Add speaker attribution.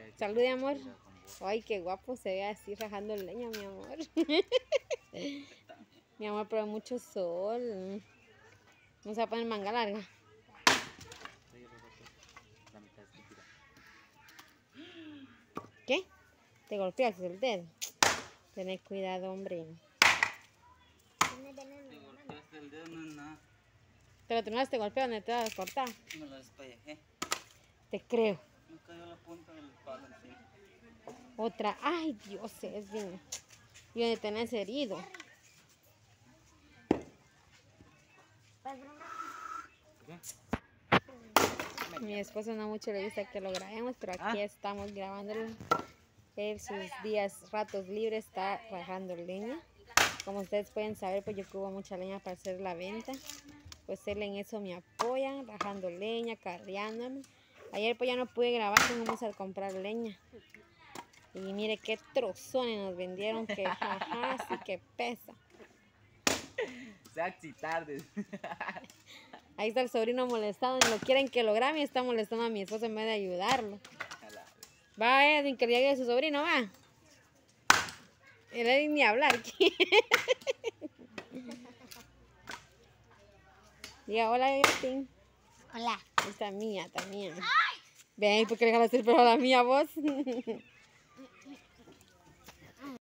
Speaker 1: Salude, amor. Ay, qué guapo se ve así rajando leña, mi amor. Mi amor, pero mucho sol. ¿No se va a poner manga larga? ¿Qué? ¿Te golpeaste el dedo? Tened cuidado, hombre.
Speaker 2: ¿Te golpeaste el dedo? No es nada.
Speaker 1: ¿Pero tú no te golpeas donde te vas a cortar?
Speaker 2: Me lo despellejé.
Speaker 1: Te creo.
Speaker 2: Me cayó la punta del palo encima.
Speaker 1: Otra. Ay, Dios, es bien. Y donde tenés herido.
Speaker 2: ¿Qué?
Speaker 1: Mi esposo no mucho le gusta que lo grabemos, pero aquí estamos grabándolo. Él sus días, ratos libres, está rajando leña. Como ustedes pueden saber, pues yo cubo mucha leña para hacer la venta. Pues él en eso me apoya, rajando leña, carreándome. Ayer pues ya no pude grabar, fuimos a comprar leña. Y mire qué trozones nos vendieron, que jaja, sí que pesa.
Speaker 2: Sexy tardes.
Speaker 1: Ahí está el sobrino molestando, y lo quieren que lo grabe y está molestando a mi esposo en vez de ayudarlo. Va, Edwin, que le llegue a su sobrino, va. El Edwin ni hablar. Diga, hola, Edwin.
Speaker 3: Hola.
Speaker 1: Esta mía, esta mía. Ven, ¿por qué le jalaste el pelo a la mía, vos?